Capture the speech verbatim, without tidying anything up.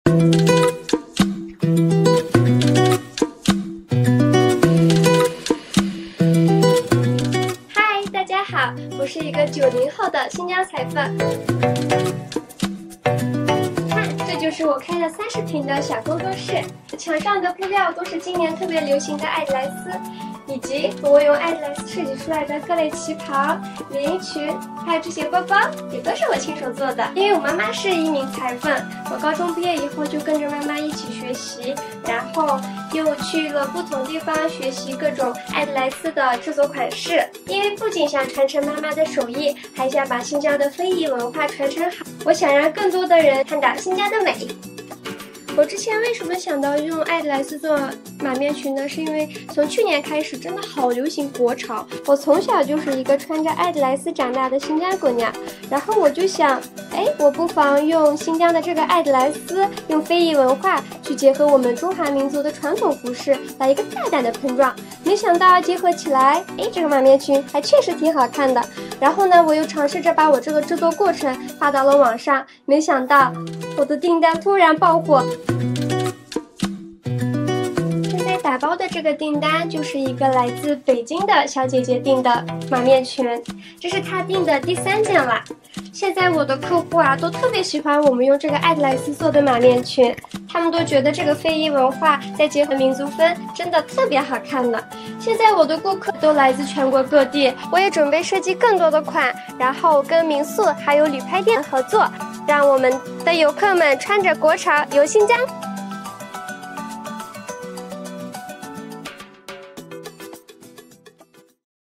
嗨，大家好，我是一个九零后的新疆裁缝。看，这就是我开了三十平的小工作室，墙上的布料都是今年特别流行的爱迪莱斯。 以及我用爱迪莱斯设计出来的各类旗袍、连衣裙，还有这些包包，也都是我亲手做的。因为我妈妈是一名裁缝，我高中毕业以后就跟着妈妈一起学习，然后又去了不同地方学习各种爱迪莱斯的制作款式。因为不仅想传承妈妈的手艺，还想把新疆的非遗文化传承好。我想让更多的人看到新疆的美。 我之前为什么想到用爱迪莱斯做马面裙呢？是因为从去年开始真的好流行国潮。我从小就是一个穿着爱迪莱斯长大的新疆姑娘，然后我就想，哎，我不妨用新疆的这个爱迪莱斯，用非遗文化去结合我们中华民族的传统服饰，来一个大胆的碰撞。没想到结合起来，哎，这个马面裙还确实挺好看的。然后呢，我又尝试着把我这个制作过程发到了网上，没想到我的订单突然爆火。 打包的这个订单就是一个来自北京的小姐姐订的马面裙，这是她订的第三件了。现在我的客户啊都特别喜欢我们用这个爱迪莱斯做的马面裙，他们都觉得这个非遗文化再结合民族风，真的特别好看呢。现在我的顾客都来自全国各地，我也准备设计更多的款，然后跟民宿还有旅拍店合作，让我们的游客们穿着国潮游新疆。